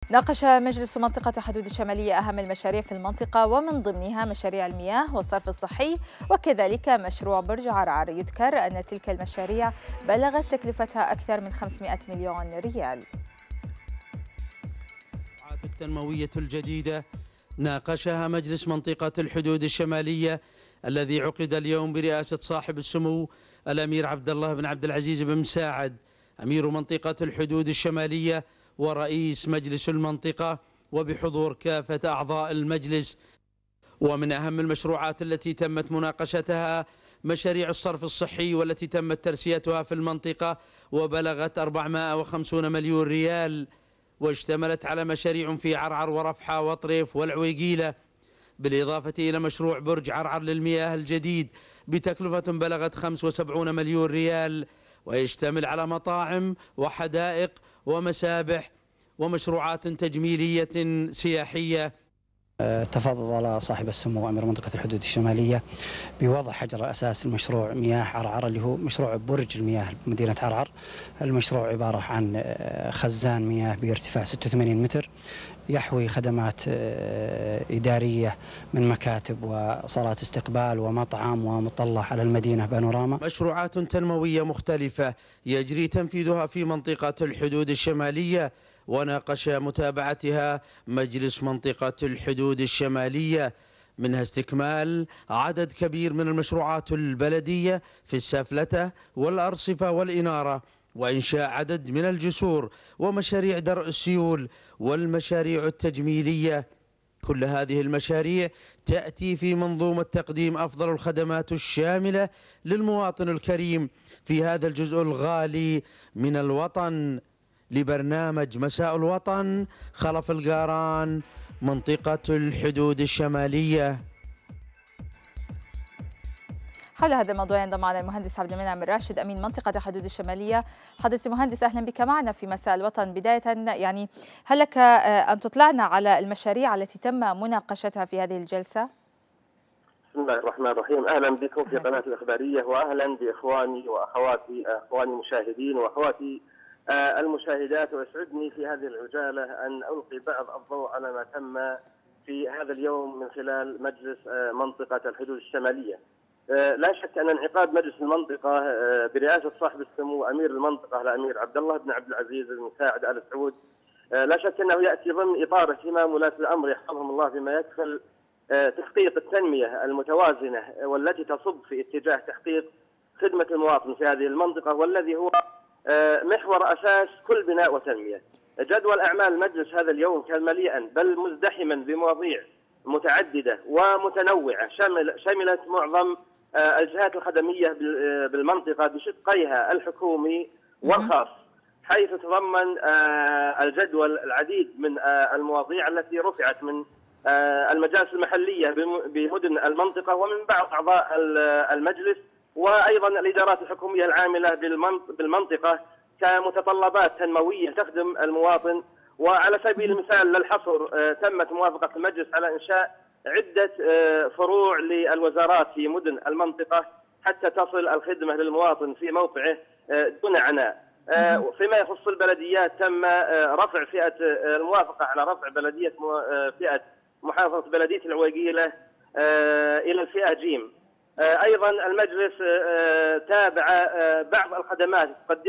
ناقش مجلس منطقة حدود الشمالية أهم المشاريع في المنطقة، ومن ضمنها مشاريع المياه والصرف الصحي وكذلك مشروع برج عرعر. يذكر أن تلك المشاريع بلغت تكلفتها أكثر من 500 مليون ريال. التنموية الجديدة ناقشها مجلس منطقة الحدود الشمالية الذي عقد اليوم برئاسة صاحب السمو الأمير عبد الله بن عبد العزيز بن مساعد أمير منطقة الحدود الشمالية ورئيس مجلس المنطقة، وبحضور كافة أعضاء المجلس. ومن أهم المشروعات التي تمت مناقشتها مشاريع الصرف الصحي، والتي تمت ترسيتها في المنطقة وبلغت 450 مليون ريال، واشتملت على مشاريع في عرعر ورفحة وطريف والعويقيلة، بالإضافة إلى مشروع برج عرعر للمياه الجديد بتكلفة بلغت 75 مليون ريال، ويشتمل على مطاعم وحدائق ومسابح ومشروعات تجميلية سياحية. تفضل صاحب السمو أمير منطقة الحدود الشمالية بوضع حجر أساس المشروع مياه عرعر، اللي هو مشروع برج المياه بمدينة عرعر. المشروع عبارة عن خزان مياه بارتفاع 86 متر، يحوي خدمات إدارية من مكاتب وصالات استقبال ومطعم ومطلع على المدينة بانوراما. مشروعات تنموية مختلفة يجري تنفيذها في منطقة الحدود الشمالية، وناقش متابعتها مجلس منطقة الحدود الشمالية، منها استكمال عدد كبير من المشروعات البلدية في السفلتة والأرصفة والإنارة، وإنشاء عدد من الجسور ومشاريع درء السيول والمشاريع التجميلية. كل هذه المشاريع تأتي في منظومة تقديم أفضل الخدمات الشاملة للمواطن الكريم في هذا الجزء الغالي من الوطن. لبرنامج مساء الوطن، خلف القاران، منطقة الحدود الشمالية. حول هذا الموضوع ينضم معنا المهندس عبد المنعم الراشد أمين منطقة حدود الشمالية. حضرة المهندس أهلا بك معنا في مساء الوطن. بداية يعني هل لك أن تطلعنا على المشاريع التي تم مناقشتها في هذه الجلسة؟ بسم الله الرحمن الرحيم. أهلا بكم في قناة الإخبارية، وأهلا بإخواني وأخواتي المشاهدين وأخواتي المشاهدات. ويسعدني في هذه العجالة أن ألقي بعض الضوء على ما تم في هذا اليوم من خلال مجلس منطقة الحدود الشمالية. لا شك أن انعقاد مجلس المنطقة برئاسة صاحب السمو أمير المنطقة الأمير عبد الله بن عبد العزيز بن مساعد آل سعود لا شك أنه يأتي ضمن إطار اهتمام ولاة الأمر يحفظهم الله بما يكفل تحقيق التنمية المتوازنة والتي تصب في اتجاه تحقيق خدمة المواطن في هذه المنطقة، والذي هو محور أساس كل بناء وتنمية. جدول أعمال المجلس هذا اليوم كان مليئا بل مزدحما بمواضيع متعددة ومتنوعة شملت معظم الجهات الخدمية بالمنطقة بشقيها الحكومي والخاص، حيث تضمن الجدول العديد من المواضيع التي رفعت من المجالس المحلية بمدن المنطقة ومن بعض أعضاء المجلس، وأيضا الإدارات الحكومية العاملة بالمنطقة كمتطلبات تنموية تخدم المواطن. وعلى سبيل المثال للحصر تمت موافقة المجلس على إنشاء عدة فروع للوزارات في مدن المنطقة حتى تصل الخدمة للمواطن في موقعه دون عناء. فيما يخص البلديات تم رفع فئة الموافقة على رفع فئة محافظة بلدية العويقيلة إلى الفئة جيم. أيضا المجلس تابع بعض الخدمات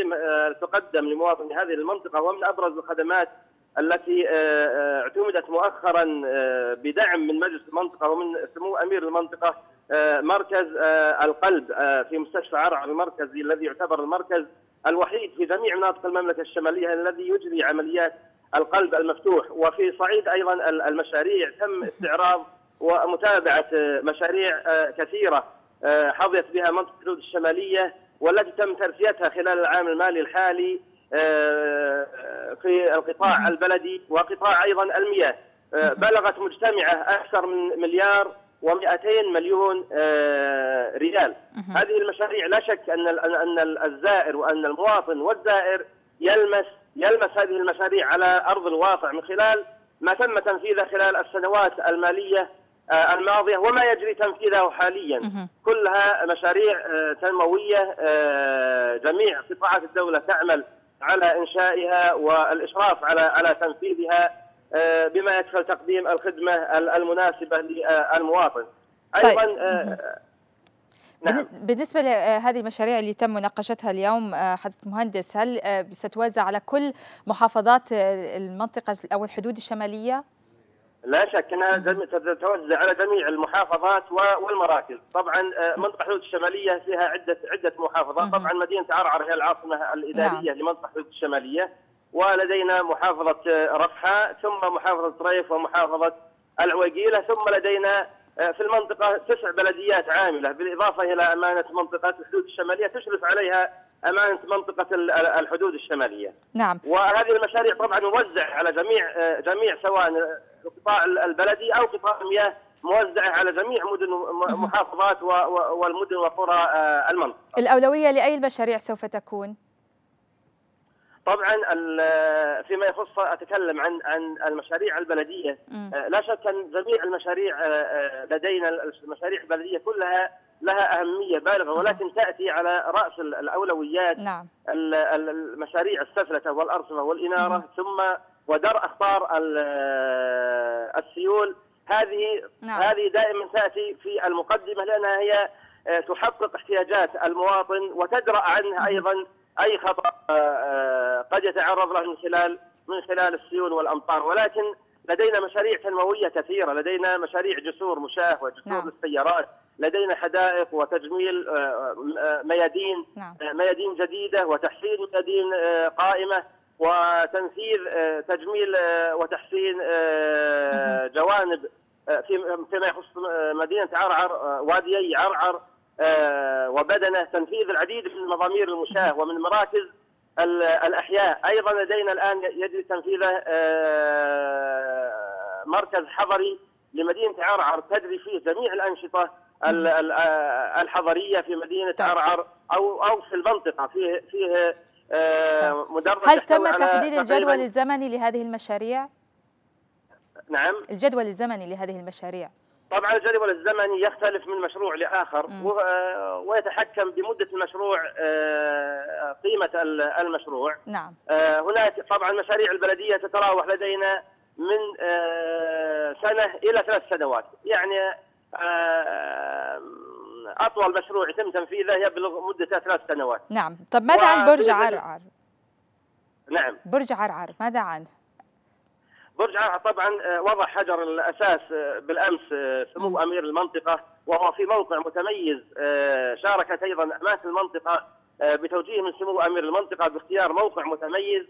تقدم لمواطني هذه المنطقة، ومن أبرز الخدمات التي اعتمدت مؤخرا بدعم من مجلس المنطقة ومن سمو أمير المنطقة مركز القلب في مستشفى عرعر المركزي، الذي يعتبر المركز الوحيد في جميع مناطق المملكة الشمالية الذي يجري عمليات القلب المفتوح. وفي صعيد أيضا المشاريع تم استعراض ومتابعة مشاريع كثيرة حظيت بها منطقة الحدود الشمالية، والتي تم ترسيتها خلال العام المالي الحالي في القطاع البلدي وقطاع أيضا المياه. بلغت مجتمعة أكثر من مليار و200 مليون ريال. هذه المشاريع لا شك أن الزائر وأن المواطن والزائر يلمس هذه المشاريع على أرض الواقع من خلال ما تم تنفيذه خلال السنوات المالية الماضية وما يجري تنفيذه حاليا. كلها مشاريع تنموية، جميع قطاعات الدولة تعمل على إنشائها والإشراف على تنفيذها بما يكفل تقديم الخدمة المناسبة للمواطن. أيضا نعم. بالنسبة لهذه المشاريع اللي تم مناقشتها اليوم حضرة المهندس، هل ستوزع على كل محافظات المنطقة أو الحدود الشمالية؟ لا شك أنها تتوزع على جميع المحافظات والمراكز. طبعا منطقة الحدود الشمالية فيها عدة محافظات. طبعا مدينة عرعر هي العاصمة الإدارية لمنطقة الحدود الشمالية، ولدينا محافظة رفحة، ثم محافظة طريف، ومحافظة العويقيلة، ثم لدينا في المنطقة 9 بلديات عاملة، بالإضافة إلى أمانة منطقة الحدود الشمالية تشرف عليها أمانة منطقة الحدود الشمالية. نعم. وهذه المشاريع طبعا موزعة على جميع سواء القطاع البلدي أو قطاع المياه، موزعة على جميع مدن محافظات والمدن وقرى المنطقة. الأولوية لأي المشاريع سوف تكون؟ طبعا فيما يخص أتكلم عن المشاريع البلدية. لا شك أن جميع المشاريع لدينا المشاريع البلدية كلها لها أهمية بالغة، ولكن تأتي على رأس الأولويات. نعم. المشاريع السفلتة والأرصفة والإنارة، ثم ودرء أخطار السيول. هذه دائما تأتي في المقدمة، لأنها هي تحقق احتياجات المواطن وتدرأ عنه أيضا أي خطأ قد يتعرض له من خلال السيول والأمطار. ولكن لدينا مشاريع تنموية كثيرة، لدينا مشاريع جسور مشاة وجسور للسيارات، لدينا حدائق وتجميل ميادين، ميادين جديدة وتحسين ميادين قائمة، وتنفيذ تجميل وتحسين جوانب فيما يخص مدينة عرعر، واديي عرعر وبدنة، تنفيذ العديد من المضامير المشاة ومن مراكز الأحياء. أيضا لدينا الآن يجري تنفيذه مركز حضري لمدينة عرعر تجري فيه جميع الأنشطة الحضرية في مدينة عرعر أو في المنطقة. فيه مدرج. هل تم تحديد الجدول الزمني لهذه المشاريع؟ نعم. الجدول الزمني لهذه المشاريع. طبعا الجدول الزمني يختلف من مشروع لآخر، ويتحكم بمدة المشروع قيمة المشروع. نعم. هناك طبعا مشاريع البلدية تتراوح لدينا من 1 سنة إلى 3 سنوات، يعني أطول مشروع يتم تنفيذه يبلغ مدته 3 سنوات. نعم. طب ماذا عن برج عرعر؟ نعم. برج عرعر ماذا عنه؟ برج عرعر طبعا وضع حجر الأساس بالأمس سمو أمير المنطقة، وهو في موقع متميز. شاركت أيضا أمانة المنطقة بتوجيه من سمو أمير المنطقة باختيار موقع متميز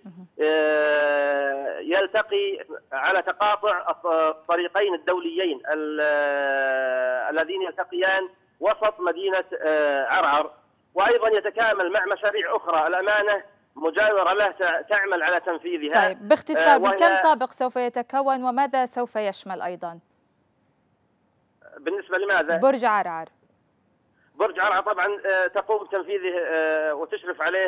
يلتقي على تقاطع الطريقين الدوليين الذين يلتقيان وسط مدينة عرعر، وأيضا يتكامل مع مشاريع أخرى الأمانة مجاورة له تعمل على تنفيذها. طيب باختصار بكم طابق سوف يتكون وماذا سوف يشمل أيضا؟ بالنسبة لماذا؟ برج عرعر. برج عرعر طبعا تقوم بتنفيذه وتشرف عليه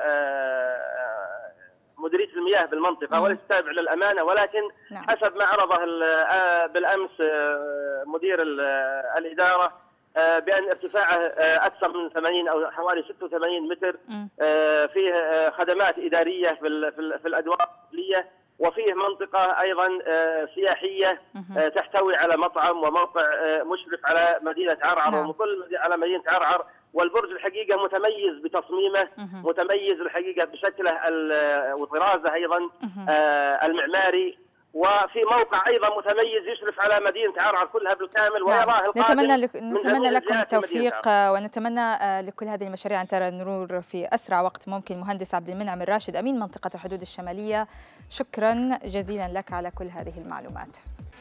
مديرية المياه بالمنطقة، وليس تابع للأمانة، ولكن حسب ما عرضه بالأمس مدير الإدارة بأن ارتفاعه أكثر من 80 أو حوالي 86 متر، فيه خدمات إدارية في الأدوار الداخلية، وفيه منطقة أيضا سياحية تحتوي على مطعم وموقع مشرف على مدينة عرعر ومطل على مدينة عرعر. والبرج الحقيقة متميز بتصميمه، متميز الحقيقة بشكله وطرازه أيضا المعماري، وفي موقع أيضا متميز يشرف على مدينة عرعر كلها بالكامل ويراه القادم. نتمنى لكم التوفيق، ونتمنى لكل هذه المشاريع أن ترى النور في أسرع وقت ممكن. مهندس عبد المنعم الراشد أمين منطقة الحدود الشمالية، شكرا جزيلا لك على كل هذه المعلومات.